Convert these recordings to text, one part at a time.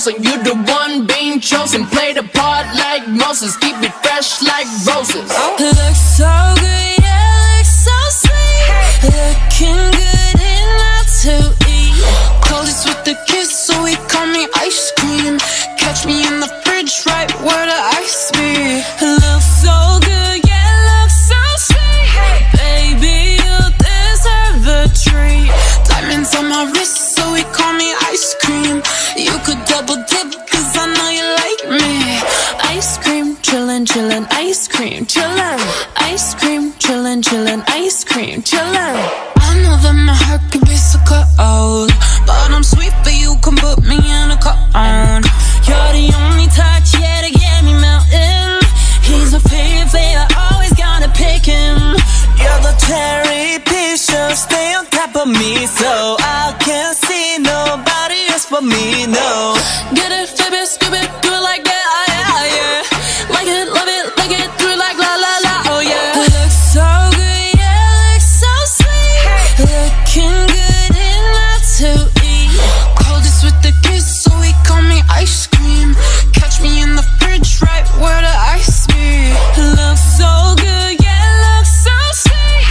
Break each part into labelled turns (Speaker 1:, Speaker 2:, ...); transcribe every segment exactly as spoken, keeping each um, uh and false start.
Speaker 1: frozen. You the one being chosen. Play the part like Moses. Keep it fresh like roses.
Speaker 2: Looks so good, yeah, looks so sweet. Looking good enough to eat. Coldest with the kiss, so he call me ice cream. Catch me in the fridge, right where the ice be. Looks so good, yeah, looks so sweet. Baby, you deserve a treat. Diamonds on my wrist, so he call me ice cream. You could double dip, cause I know you like me. Ice cream, chillin', chillin', ice cream, chillin'. Ice cream, chillin', chillin', ice cream, chillin'. I know that my heart can be so cold, but I'm sweet, but you can put me in a cone. You're the only touch, yeah, to get me melting. He's my favorite flavor, always gotta pick him. You're the cherry picture, stay on top of me, so I can't see nobody else but me, no. Get it, flip it, scoop it, do it like that, oh yeah, yeah. Like it, love it, like it, do it like la la la, oh yeah. Looks so good, yeah, looks so sweet. Looking good enough to eat. Coldest with the kiss, so he call me ice cream. Catch me in the fridge, right where the ice be. Looks so good, yeah, looks so sweet.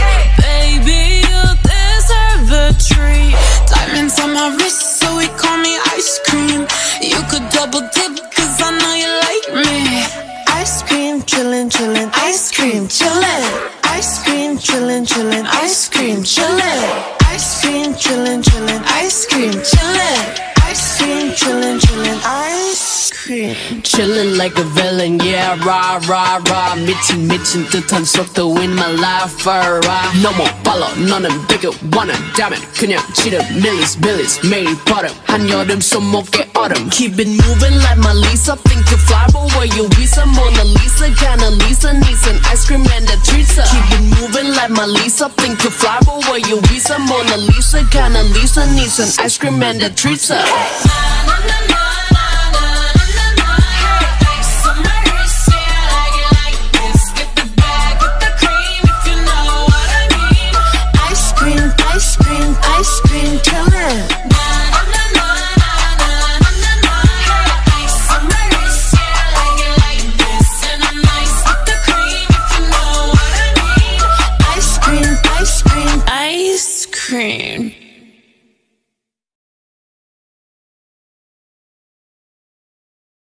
Speaker 2: Baby, you deserve a treat. Diamonds on my wrist, so he call me ice cream. You could double dip, cause I know you like me. Ice cream, chillin', chillin', ice cream, chillin'. Ice cream, chillin', chillin', ice cream, chillin'. Ice cream, chillin', chillin', ice cream, chillin'. Ice cream, chillin', chillin', ice cream.
Speaker 1: Chillin' like a villain, yeah, rah, rah, rah. 미친, 미친 듯한 속도 in my life, rah. No more follow, 너는 bigger, 원한다면 그냥 치름, millies, millies. 매일 버릇, 한여름 손목에 얼음. Keep it moving like my Lisa. Think you fly, but where you Visa? Mona Lisa, kinda Lisa, needs an ice cream and a treat. Keep it moving like my Lisa. Think you fly, but where you Visa? Mona Lisa, kinda Lisa, needs an ice cream and a treat.
Speaker 2: Ice cream, ice cream, chillin'.